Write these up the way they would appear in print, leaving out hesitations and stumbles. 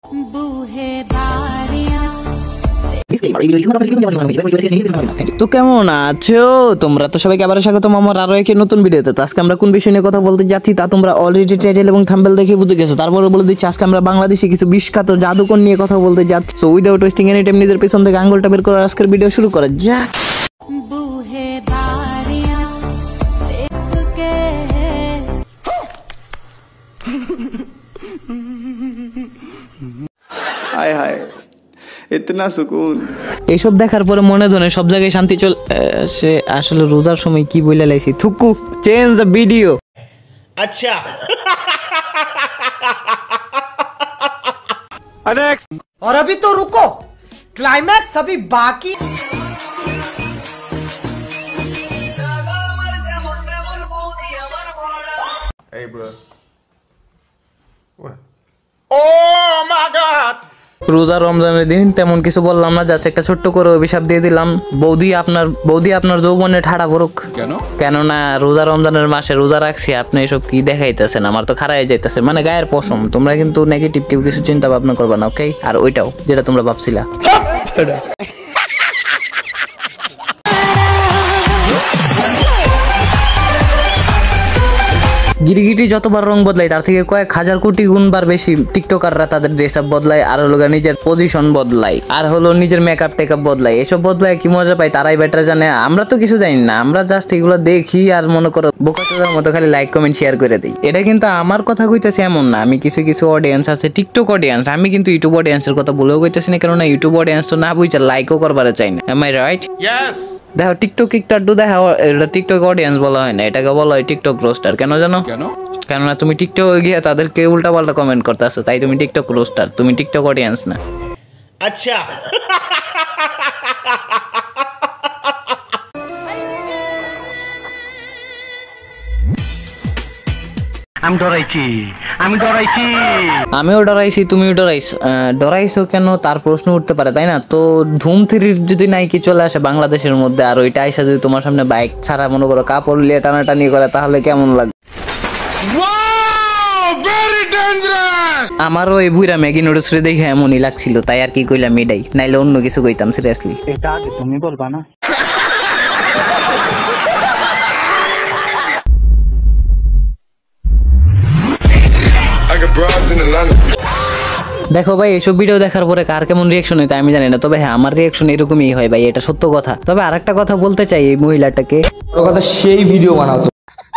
তো কেমন আছো তোমরা? তো সবাইকে আবার স্বাগতম আমার আরো একটি নতুন ভিডিওতে। তো আজকে আমরা কোন বিষয় নিয়ে কথা বলতে যাচ্ছি তা তোমরা অলরেডি টাইটেল এবং থাম্বনেল দেখে বুঝে গেছো। তারপরে বলে দিচ্ছি আজকে আমরা বাংলাদেশে কিছু বিখ্যাত জাদুকর নিয়ে কথা বলতে যাচ্ছি। So without wasting any time নিজের পেছন থেকে আঙ্গুলটা বের করে আজকের ভিডিও শুরু করা যাক। हाय हाय इतना सुकून। এইসব দেখার পরে মনে ধরে সব জায়গায় শান্তি চল সে আসলে রোজার সময় কি বইলা লাইছি থুকু চেঞ্জ দ্য ভিডিও। अच्छा नेक्स्ट और अभी तो रुको क्लाइमैक्स अभी बाकी। Hey bro. What? oh my god রোজা রমজানের দিন তেমন কিছু বললাম না, জাস্ট একটা ছোট্ট করে অভিশাপ দিয়ে দিলাম, বৌদি আপনার যৌবনে ঠাড়া পড়ুক। কেননা রোজা রমজানের মাসে রোজা রাখছি, আপনি এসব কি দেখাইতেছেন? আমার তো খারাই যাইতেছে, মানে গায়ের পশম। তোমরা কিন্তু নেগেটিভ কেউ কিছু চিন্তা ভাবনা করবা না, ওকে? আর ওইটাও যেটা তোমরা ভাবছিলা। গিরিগিটি যতবার রং বদলায় তার থেকে কয়েক হাজার কোটি গুণবার বেশি টিকটকাররা তাদের ড্রেস আপ বদলায়, আর হলো নিজের পজিশন বদলায়, আর হলো নিজের মেকআপ টেকআপ বদলায়। এসব বদলায় কি মজা পায় তারাই বেটার জানে, আমরা তো কিছু জানি না। আমরা জাস্ট এগুলো দেখি আর মনে করো বোকাচোদার মতো খালি লাইক কমেন্ট শেয়ার করে দিই। এটা কিন্তু আমার কথা কইতেছি এমন না, আমি কিছু অডিয়েন্স আছে টিকটক অডিয়েন্স, আমি কিন্তু ইউটিউব অডিয়েন্সের কথা বলেও কইতেছি না, কেননা ইউটিউব অডিয়েন্স তো না বুঝছে লাইকও করবার চাই না। Am I right? yes দেখো টিকটক দেখা এটা টিকটক অডিয়েন্স বলা হয় না, এটাকে বলা হয় টিকটক রোস্টার। কেন জানো? কেননা তুমি টিকটকে গিয়ে তাদেরকে উল্টা পাল্টা কমেন্ট করতেছো, তাই তুমি টিকটক রোস্টার, তুমি টিকটক অডিয়েন্স না। अच्छा আমিও ডরাইছি, তুমিও ডরাইছো কেন তার প্রশ্ন উঠতে পারে, তাই না? তো ধুম 3 যদি নাইকি চলে আসে বাংলাদেশের মধ্যে, আর ওইটা আইসা যদি তোমার সামনে বাইক ছাড়া মনে করো কাপড় লিয়ে টানাটানি করে, তাহলে কেমন লাগবে? আমারও এই বুইরা ম্যাগি নুডলস রে দেখে এমনই লাগছিল, তাই আর কি কইলাম এটাই, নাইলে অন্য কিছু কইতাম সিরিয়াসলি। এটা আগে তুমি বলবা না? দেখো ভাই, এসব ভিডিও দেখার পরে কার কেমন রিয়াকশন হয় আমি জানি না, তবে হ্যাঁ আমার রিয়াকশন এরকমই হয় ভাই, এটা সত্য কথা। তবে আরেকটা কথা বলতে চাই, এই মহিলাটাকে কথা সেই ভিডিও বানাতো।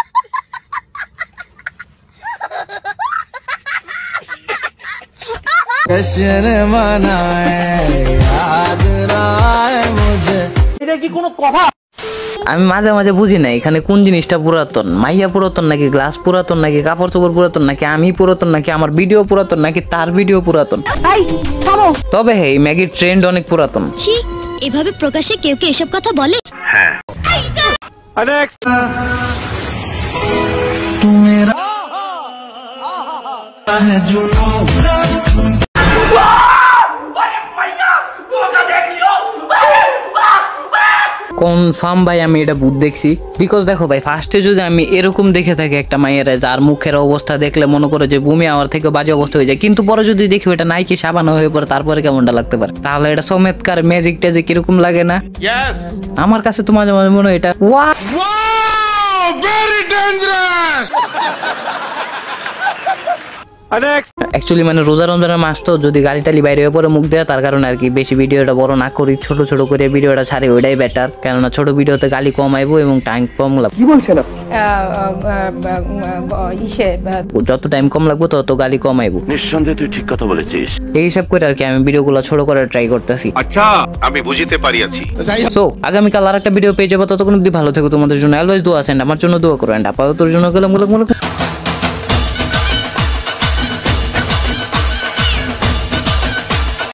এটা কি কোনো কথা? আমি মাঝে মাঝে বুঝি না এখানে কোন জিনিসটা পুরাতন, মাইয়া পুরাতন নাকি গ্লাস পুরাতন নাকি কাপড় চোপড় পুরাতন নাকি আমি পুরাতন নাকি আমার ভিডিও পুরাতন নাকি তার ভিডিও পুরাতন। তবে হ্যাঁ ম্যাগির ট্রেন্ড অনেক পুরাতন। এভাবে প্রকাশ্যে কেউ কে এসব কথা বলে? হ্যাঁ नेक्स्ट কনফার্ম ভাই আমি এটা ভূত দেখছি। বিকজ দেখো ভাই, ফার্স্টে যদি আমি এরকম দেখে থাকি একটা মায়ের যার মুখের অবস্থা দেখলে মনে করো যে বমি আমার থেকে বাজে অবস্থা হয়ে যায়, কিন্তু পরে যদি দেখি এটা নাইকি সাবানো হয়ে পড়ে, তারপরে কেমনটা লাগতে পারে? তাহলে এটা চমৎকার ম্যাজিক ট্যাজিক এরকম লাগে না? yes আমার কাছে তো মাঝে মাঝে মনে হয় এটা very dangerous नेक्स्ट অ্যাকচুয়ালি মানে রোজা রমজানের মাস তো, যদি গালি টালি বাইরে হয়ে পরে মুখ দেওয়া, তার কারণে আর কি বেশি ভিডিওটা বড় না করি, ছোট ছোট করে ভিডিওটা ছাড়ি, ওইটাই বেটার। কেননা ছোট ভিডিওতে গালি কম আইবো এবং টাইম কম লাগবে। কি বলছেন? যত টাইম কম লাগবে তত গালি কম আইবো। নিঃসন্দেহে তুই ঠিক কথা বলেছিস। এই হিসাব করে আর কি আমি ভিডিওগুলো ছোট করে ট্রাই করতেছি। अच्छा আমি বুঝিতে পারিয়াছি। সো আগামীকাল আর একটা ভিডিও পেয়ে যাবো, ততক্ষণ অব্দি ভালো থেকো, তোমাদের জন্য অলওয়েজ দোয়া আছে, আমার জন্য দোয়া করো, আপাতত জন্য গেলাম।